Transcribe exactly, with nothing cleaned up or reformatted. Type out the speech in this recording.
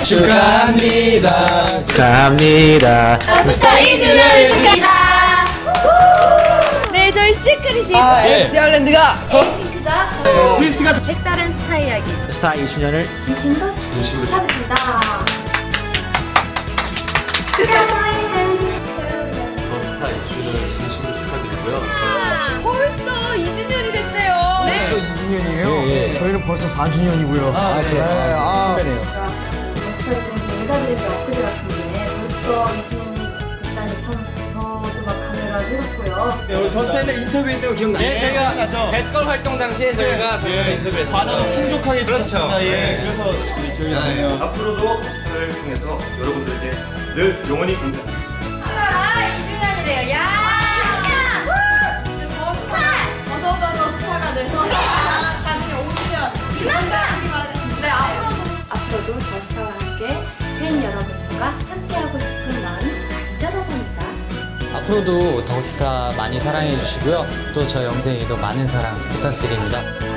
축하합니다. 축하합니다. 더스타 이 주년을 축하합니다. 네, 저희 시크릿이 아, 예. 아일랜드가 핑크가 트위스트가 색다른 스타 이야기 스타 이 주년을 진심으로 축하드립니다. Congratulations. 더스타 이 주년을 진심으로 축하드리고요. 벌써 이 주년이 됐어요. 벌써 이 주년이에요? 예, 예. 저희는 벌써 사 주년이고요. 아, 그래요? 네, 아. 선배네요. 더스타에 좀 인사드린 게 엊그제 같은데 벌써 이 주년이 됐다니 참 저도 막 감회가 새롭고요. 네, 우리 더스타인들 인터뷰했던 거 기억나요? 예, 저희가 나죠? 백걸 활동 당시에 저희가 더스타 인터뷰했어요. 과자도 풍족하게 그렇죠. 주셨습니다. 예, 네. 그래서 기억이 나네요. 앞으로도 더스타를 통해서 여러분들에게 늘 영원히 인사드리겠습니다. 아, 이 주년이래요. 야! 더스타! 더더더 스타가 돼서 나중에 오 주년 이렇게 말하겠습니다. 네, 앞으로도 앞으로도 더스타와 함께 팬 여러분들과 함께하고 싶은 마음이 간절하답니다. 앞으로도 더스타 많이 사랑해 주시고요. 또 저 영생이도 많은 사랑 부탁드립니다.